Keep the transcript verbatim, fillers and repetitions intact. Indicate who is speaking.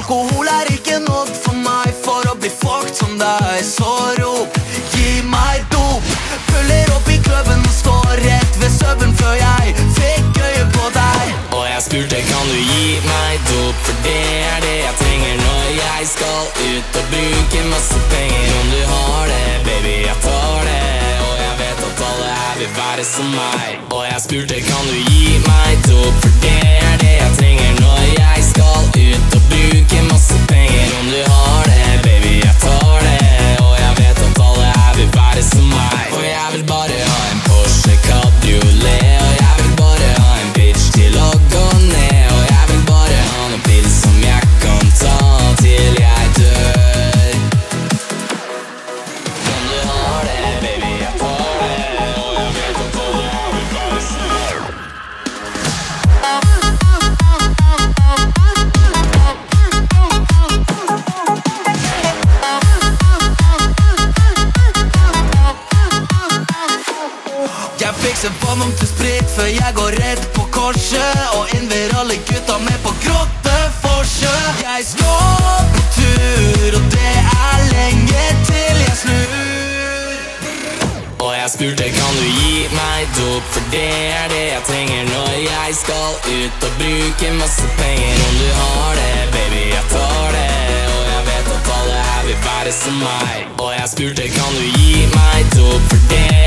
Speaker 1: Alkohol er ikke nådd for meg for å bli fucked som deg. Så rop, gi meg dop. Puller opp i klubben og står rett ved søvn før jeg fikk øye på deg.
Speaker 2: Og jeg spurte kan du gi meg dop, for det er det jeg trenger når jeg skal ut og bruke masse penger. Om du har det, baby, jeg tar det. Og jeg vet at alle her vil være som meg. Og jeg spurte kan du gi meg dop, for det er det jeg trenger når jeg skal ut og bruke masse penger. Om du har det, baby, jeg tar det. Og jeg vet at alle her vil være som meg. Og jeg vil bare ha en Porsche Cabriolet. Og jeg vil bare ha en bitch til å gå ned. Og jeg vil bare ha noen pils som jeg kan ta til jeg dør. Om du har det, baby, jeg tar det. Og jeg vet at alle her vil være som meg.
Speaker 1: Jeg fikser vann om til sprit før jeg går rett på korset, og innvier alle gutta med på grotteforsjø. Jeg skal på tur, og det er lenge til jeg snur.
Speaker 2: Og jeg spurte kan du gi meg dop, for det er det jeg trenger når jeg skal ut og bruke masse penger. Om du har det, baby, jeg tar det. Og jeg vet at alle her vil være som meg. Og jeg spurte kan du gi meg dop, for det